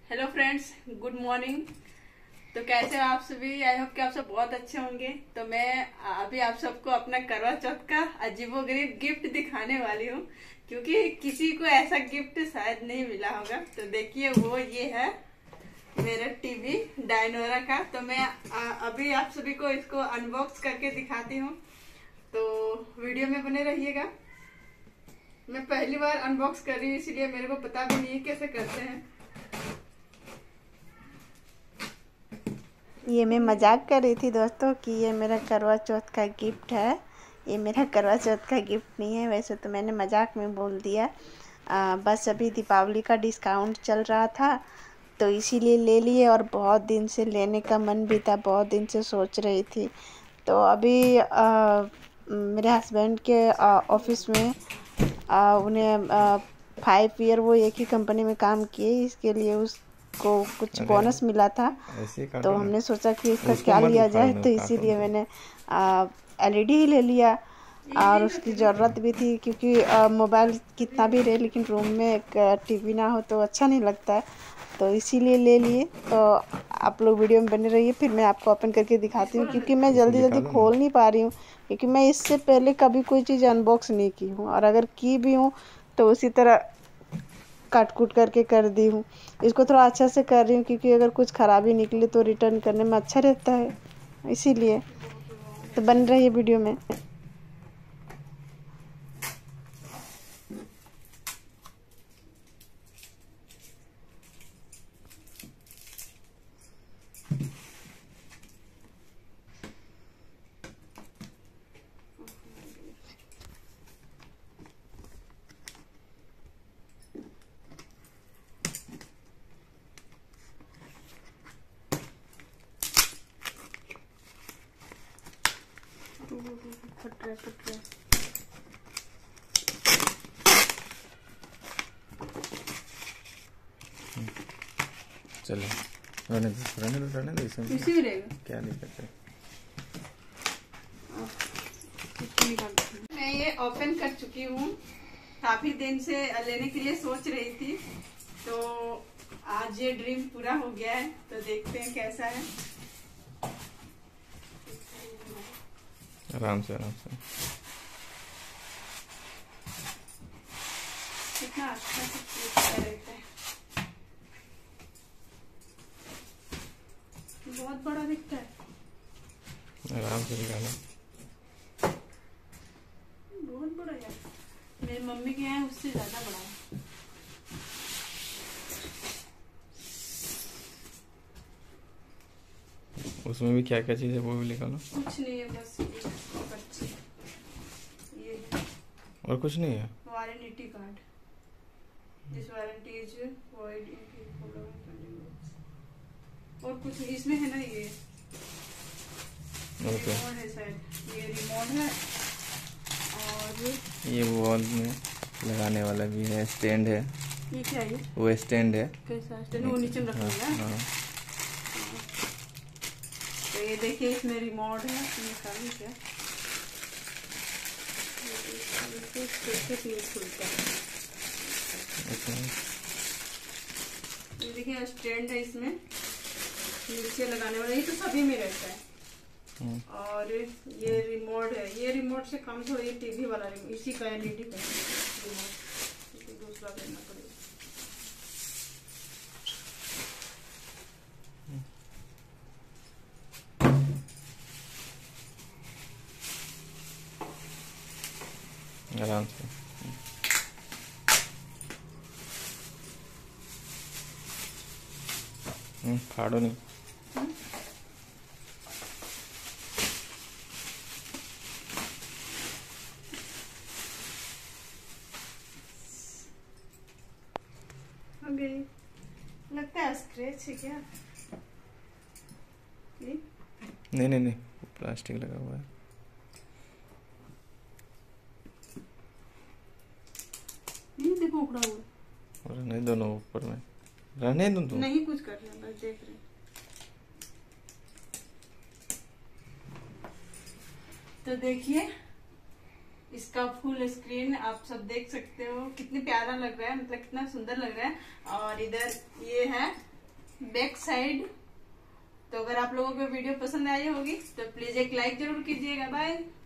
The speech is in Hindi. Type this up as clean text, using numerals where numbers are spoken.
Hello friends, good morning. तो कैसे हो आप सभी? आई होप कि आप सब बहुत अच्छे होंगे। तो मैं अभी आप सबको अपना करवा चौथ का अजीबोगरीब गिफ्ट दिखाने वाली हूँ, क्योंकि किसी को ऐसा गिफ्ट शायद नहीं मिला होगा। तो देखिए, वो ये है मेरा टीवी डायनोरा का। तो मैं अभी आप सभी को इसको अनबॉक्स करके दिखाती हूँ, तो वीडियो में बने रहिएगा। मैं पहली बार अनबॉक्स कर रही हूँ, इसलिए मेरे को पता भी नहीं है कैसे करते हैं। ये मैं मजाक कर रही थी दोस्तों कि ये मेरा करवा चौथ का गिफ्ट है। ये मेरा करवा चौथ का गिफ्ट नहीं है, वैसे तो मैंने मजाक में बोल दिया। बस अभी दीपावली का डिस्काउंट चल रहा था तो इसीलिए ले लिए, और बहुत दिन से लेने का मन भी था, बहुत दिन से सोच रही थी। तो अभी मेरे हस्बैंड के ऑफिस में उन्हें 5 ईयर वो एक ही कंपनी में काम किए, इसके लिए उसको कुछ बोनस मिला था। तो हमने सोचा कि इसका क्या लिया जाए, तो इसीलिए मैंने LED ही ले लिया। और उसकी ज़रूरत भी थी, क्योंकि मोबाइल कितना भी रहे लेकिन रूम में एक टीवी ना हो तो अच्छा नहीं लगता है, तो इसीलिए ले लिए। तो आप लोग वीडियो में बने रहिए, फिर मैं आपको ओपन करके दिखाती हूँ, क्योंकि मैं जल्दी जल्दी खोल नहीं पा रही हूँ, क्योंकि मैं इससे पहले कभी कोई चीज़ अनबॉक्स नहीं की हूँ, और अगर की भी हूँ तो उसी तरह काट कूट करके कर दी हूँ। इसको थोड़ा अच्छा से कर रही हूँ, क्योंकि अगर कुछ खराबी निकले तो रिटर्न करने में अच्छा रहता है, इसीलिए। तो बन रही है वीडियो में। फट रहा। चलो रहने दो इसमें इसी में रहेगा। क्या दिक्कत है। मैं ये ओपन कर चुकी हूँ, काफी दिन से लेने के लिए सोच रही थी, तो आज ये ड्रीम पूरा हो गया है। तो देखते हैं कैसा है। आराम से कितना अच्छा से रहता है, बहुत बड़ा दिखता है। आराम से निकालो। बहुत बड़ा है, मेरी मम्मी के यहाँ उससे ज्यादा बड़ा है। उसमें भी क्या क्या चीज़ है वो भी निकालो। कुछ नहीं है, बस बच्चे ये और कुछ नहीं है। Warranty card, this warranty is void और कुछ इसमें है ना। ये रिमोट है शायद, ये रिमोट है। और ये वॉल में लगाने वाला भी है, स्टैंड है। ये क्या है? वो स्टैंड है। कैसा स्टैंड? वो नीचे रखना है। तो ये देखिए, इसमें रिमोट है। निकाली क्या? ये खुलता है। ये देखिए स्टैंड है, इसमें नीचे लगाने वाला। ये तो सभी में रहता है। और ये रिमोट है। ये रिमोट से कम थोड़ा, ये टीवी वाला रिमोट, इसी का LED का रिमोट, दूसरा लेना पड़ेगा। आराम से फाड़ो नहीं। लगता है स्क्रैच है क्या? नहीं प्लास्टिक लगा हुआ है। देखो उखड़ा हुआ। और नहीं, दोनों ऊपर में रहने दो तुम। नहीं कुछ कर रहे, बस देख रहे। तो देखिए, इसका फुल स्क्रीन आप सब देख सकते हो, कितनी प्यारा लग रहा है, मतलब कितना सुंदर लग रहा है। और इधर ये है बैक साइड। तो अगर आप लोगों को वीडियो पसंद आई होगी तो प्लीज एक लाइक जरूर कीजिएगा। बाय।